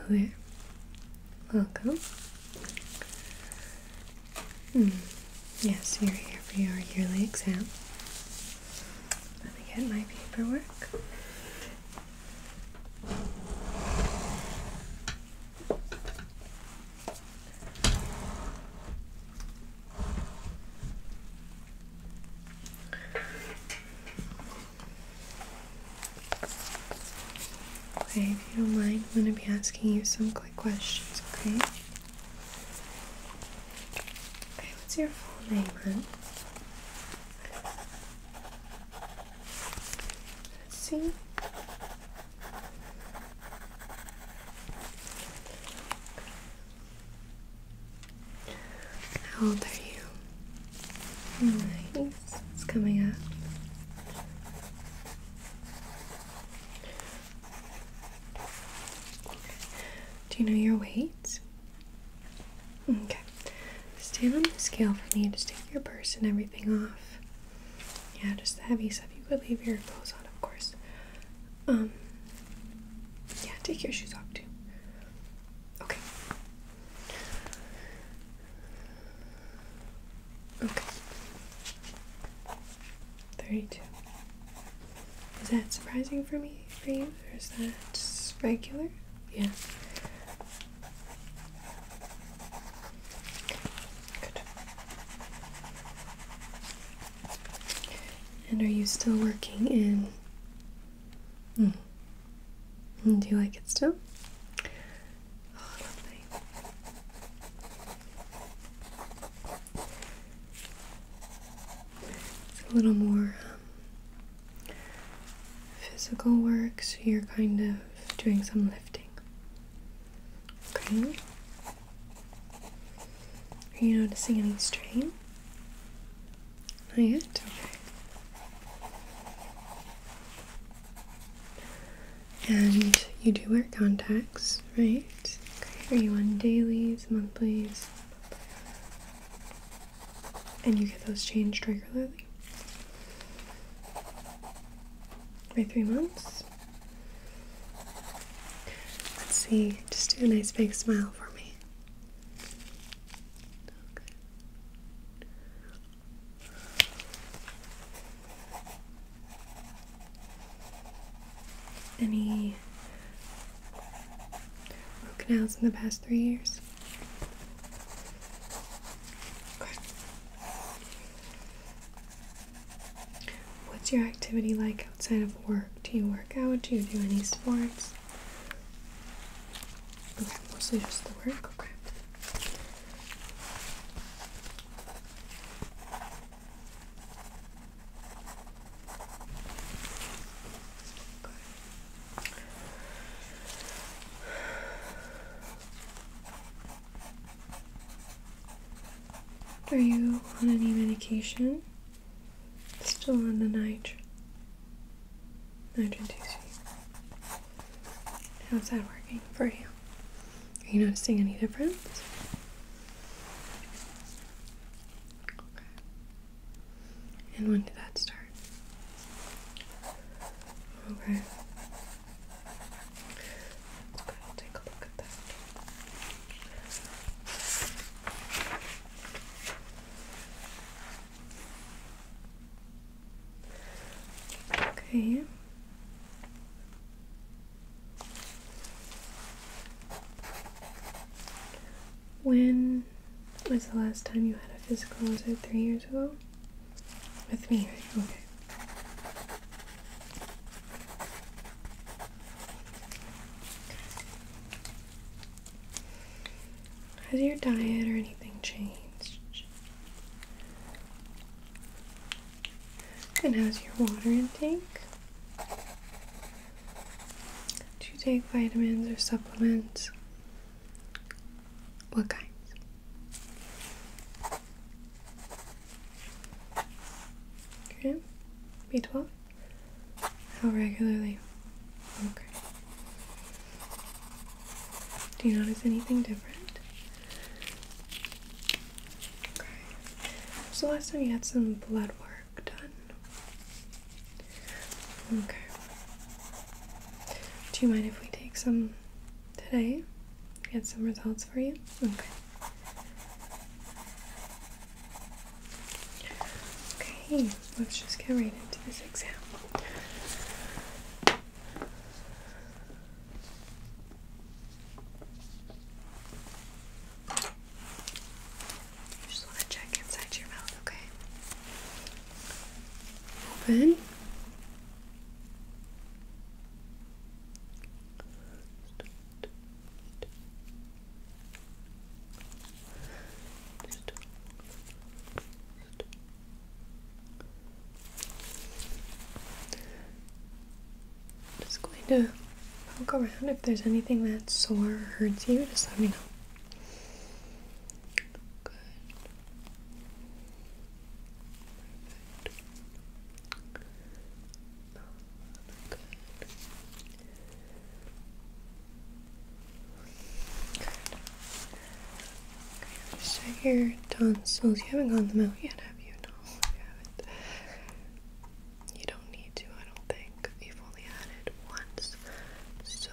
there. Welcome. Yes, you're here for your yearly exam. Let me get my paperwork. Okay, if you don't mind, I'm going to be asking you some quick questions, okay? Okay, what's your full name, hon? Let's see. How old are you? Nice. It's coming up. Do you know your weight? Okay. Stand on the scale for me. Just take your purse and everything off. Yeah, just the heavy stuff. You could leave your clothes on, of course. Yeah, take your shoes off too. Okay. Okay. 32. Is that surprising for you, or is that regular? Yeah. Good. And are you still working in? Do you like it still? Oh, lovely. It's a little more physical work, so you're kind of doing some lifting. Okay. Are you noticing any strain? Not yet? Okay. And you do wear contacts, right? Okay. Are you on dailies, monthlies? And you get those changed regularly? Every 3 months? Let's see. Just do a nice big smile for me. Any root canals in the past 3 years? Okay. What's your activity like outside of work? Do you work out? Do you do any sports? Okay, mostly just the work? Okay. Are you on any medication? Still on the Nitrogen 2C. How's that working for you? Are you noticing any difference? Okay. And when did that start? Okay. Okay, I'll take a look at that. Okay. When was the last time you had a physical? Was it 3 years ago? With me, right? Okay. Has your diet or anything changed? And how's your water intake? Do you take vitamins or supplements? What kinds? Okay. B12? How regularly? Okay. Do you notice anything different? Okay. So last time you had some blood work done. Okay. Do you mind if we take some today? get some results for you? Okay. Okay, let's just get right into this exam. Just want to check inside your mouth, okay? Open. Just going to poke around. If there's anything that's sore or hurts you, just let me know. Good. Good. Okay, just check your tonsils. You haven't gotten them out yet, have you? No, you haven't. You don't need to, I don't think. You've only had it once. So,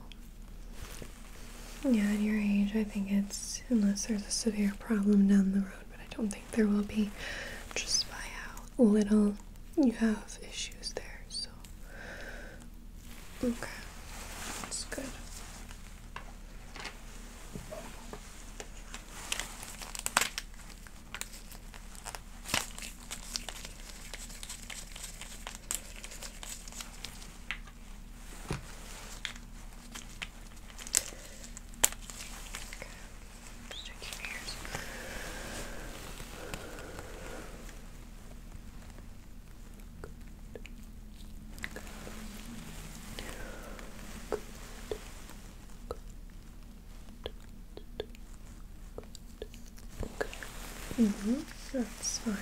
yeah, at your age, I think it's, unless there's a severe problem down the road, but I don't think there will be, just by how little you have issues there, so. Okay, that's good. Just check your ears. That's fine.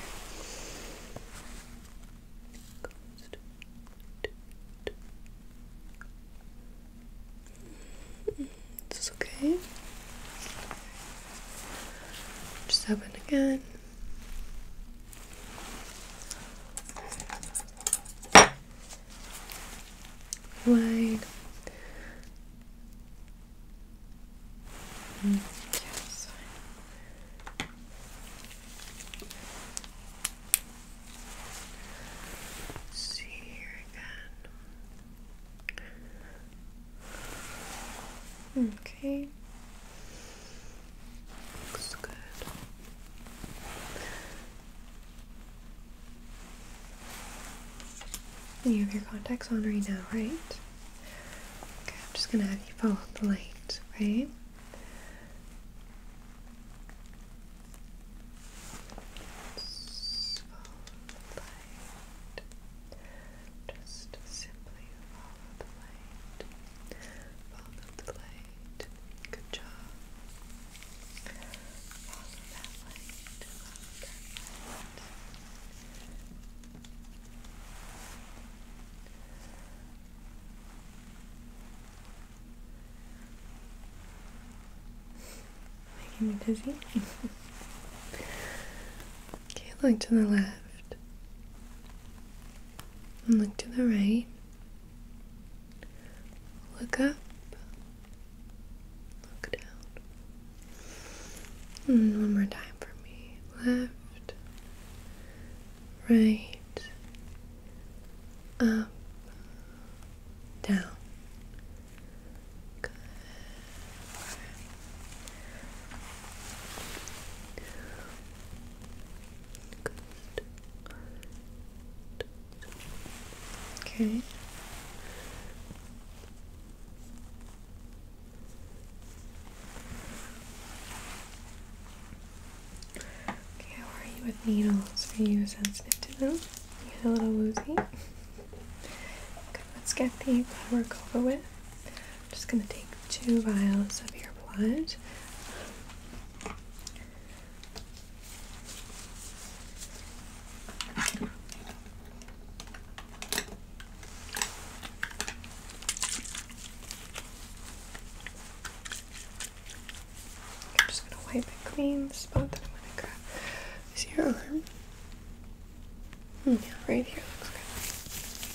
Is this okay? Just open again. Wide. Yes. See here again. Okay. Looks good. You have your contacts on right now, right? Okay, I'm just gonna have you follow the light, right? Just follow the light. Just simply follow the light. Follow the light. Good job. Follow that light. Follow that light. Making me dizzy. Okay, look to the left. And look to the right. Look up. Look down. And one more time for me. Left. Right. Up. Down. Good. Okay. Okay, how are you with needles? Are you sensitive to them? You get a little woozy? Okay, let's get the blood work over with. I'm just gonna take 2 vials of your blood. I'm just gonna wipe it clean. The spot that I'm gonna grab is your arm. Yeah, right here looks good.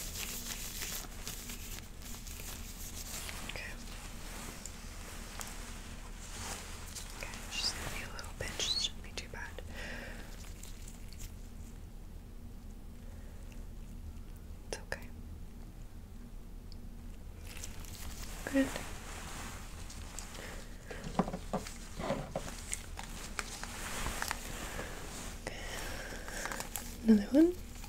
Okay. Good. Okay. Another one.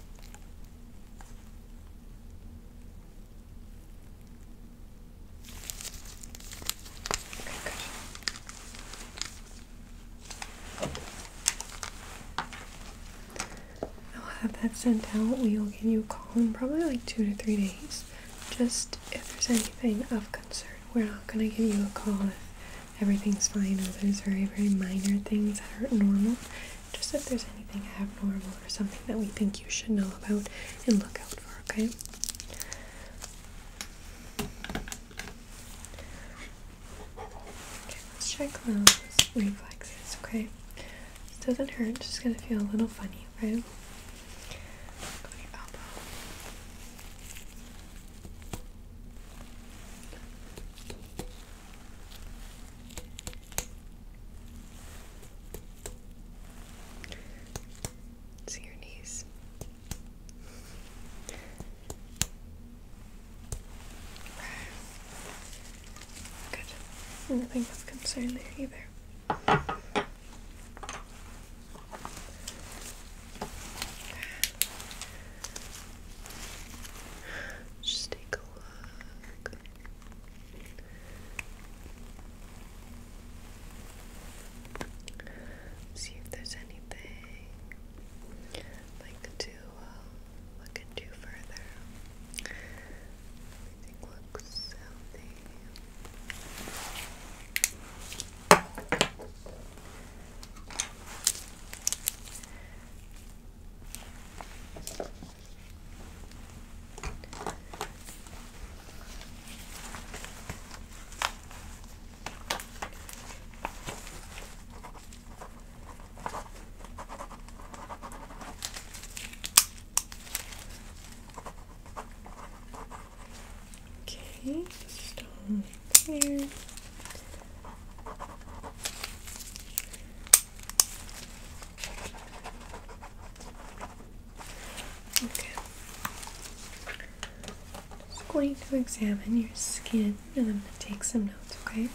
I'll have that sent out. We will give you a call in probably like 2 to 3 days. Just if there's anything of concern. We're not going to give you a call if everything's fine or there's very, very minor things that aren't normal. Just if there's anything abnormal or something that we think you should know about and look out for, okay? Okay, let's check those reflexes, okay? This doesn't hurt, it's just gonna feel a little funny, okay? Go to your elbow. See your knees. Good. Nothing of concern there either. Just take a look. See if there's anything like to look into further. Everything looks healthy. Okay, stone here. Okay. Just going to examine your skin and I'm going to take some notes, okay?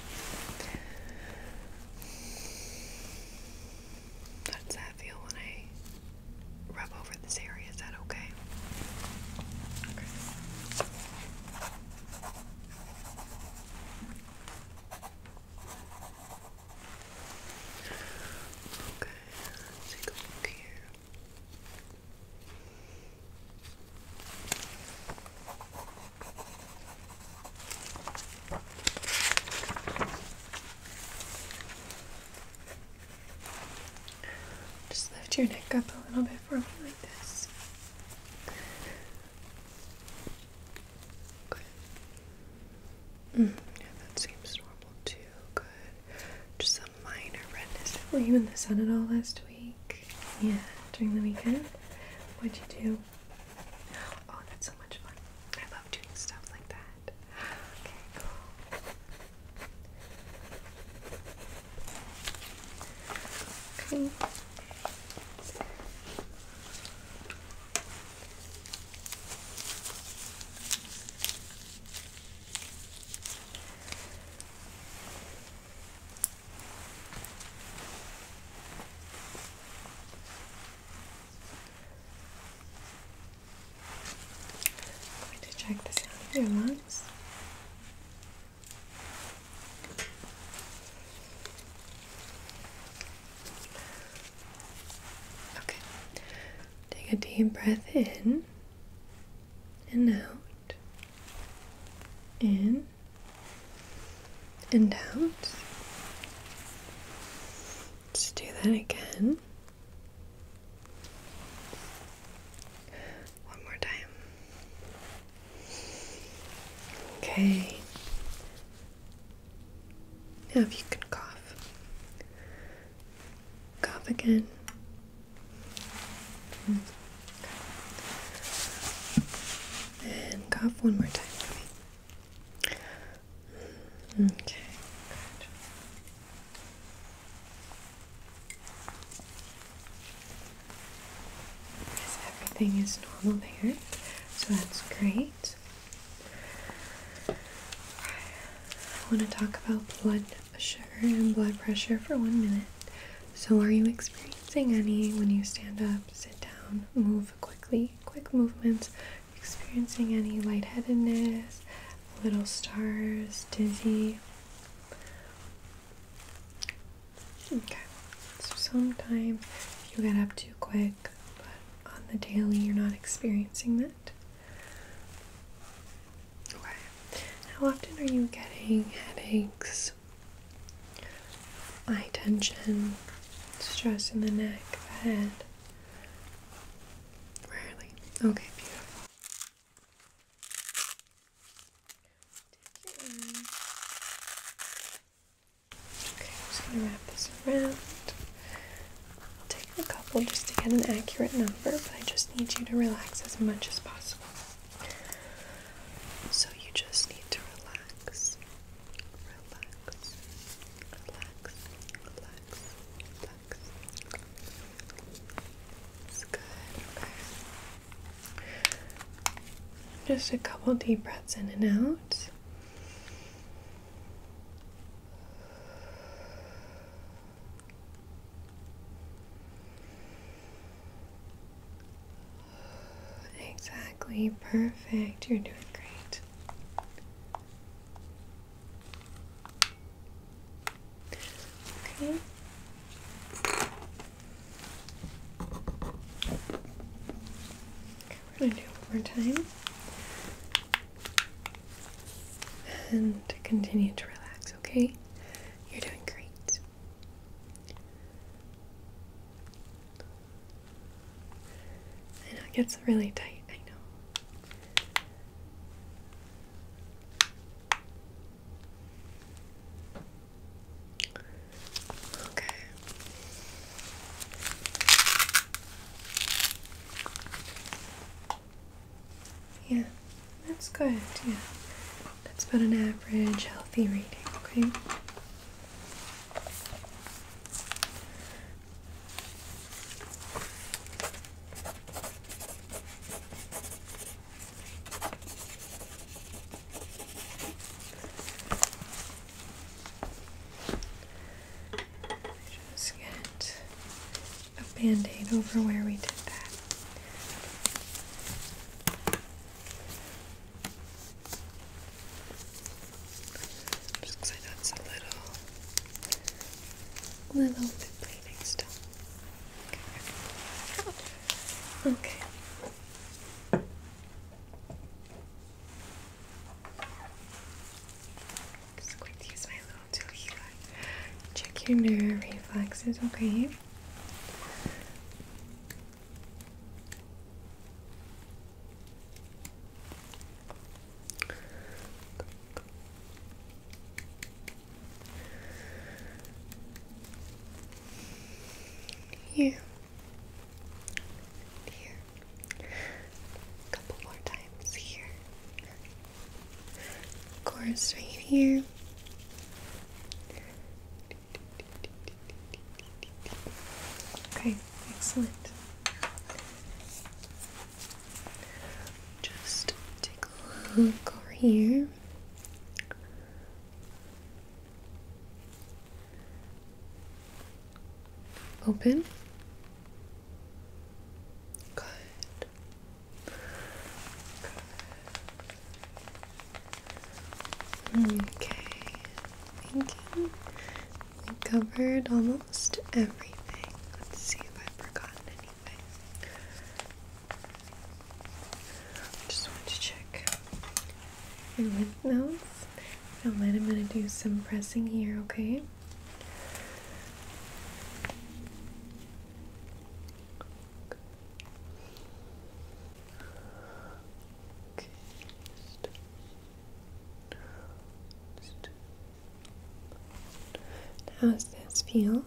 How does that feel when I rub over this area? Is that okay? Okay. Okay, let's take a look here. Just lift your neck up a little bit for me like this. Okay. Yeah, that seems normal too. Good. Just some minor redness. Were you in the sun at all last week? Yeah, during the weekend? What'd you do? Oh, that's so much fun. I love doing stuff like that. Okay, cool. Okay. I'm going to check the sound of your lungs. Okay. Take a deep breath in and out. In and out. Let's do that again. One more time. Okay. Now if you can cough. Cough again. And cough one more time for me. Okay, good. Yes, everything is normal there, so that's great. want to talk about blood sugar and blood pressure for 1 minute. So are you experiencing any when you stand up, sit down, move quickly, quick movements? Experiencing any lightheadedness, little stars, dizzy? Okay, so sometimes if you get up too quick, but on the daily you're not experiencing that. Okay, how often are you getting headaches, eye tension, stress in the neck, the head? Rarely. Okay, beautiful. Take your arm. Okay, I'm just gonna wrap this around. I'll take a couple just to get an accurate number, but I just need you to relax as much as possible. So you just need to relax. Relax. Relax. Relax. Relax. It's good, okay. Just a couple deep breaths in and out. Exactly, perfect. You're doing great. Okay. We're going to do it one more time. And continue to relax, okay? You're doing great. I know it gets really tight, I know. Okay. Yeah, that's good, yeah. That's about an average healthy reading, okay? Just get a band-aid over where we did that. Just because I know it's a little bit bleeding still. Okay. Just going to use my little tool here. Check your nerve reflexes, okay? Here. Here. A couple more times here. Of course, right here. Okay, excellent. Just take a look over here. Open. Good. Okay. Thinking we covered almost everything. Let's see if I've forgotten anything. Just want to check your lymph nodes. If you don't mind, I'm going to do some pressing here, okay? How does this feel?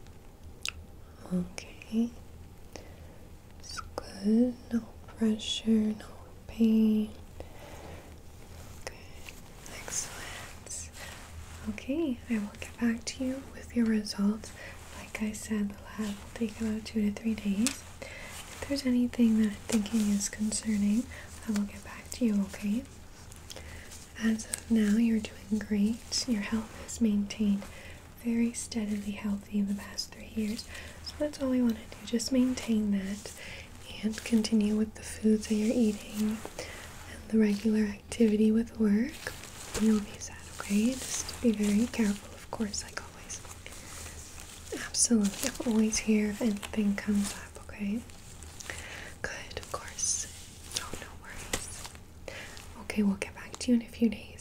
Okay. It's good. No pressure, no pain. Okay. Excellent. Okay, I will get back to you with your results. Like I said, the lab will take about 2 to 3 days. If there's anything that I'm thinking is concerning, I will get back to you, okay? as of now, you're doing great. Your health is maintained very steadily healthy in the past 3 years. So that's all we want to do. Just maintain that and continue with the foods that you're eating and the regular activity with work. You'll be set, okay? Just be very careful, of course, like always. Absolutely. I'm always here if anything comes up, okay? Good, of course. Oh, no worries. Okay, we'll get back to you in a few days.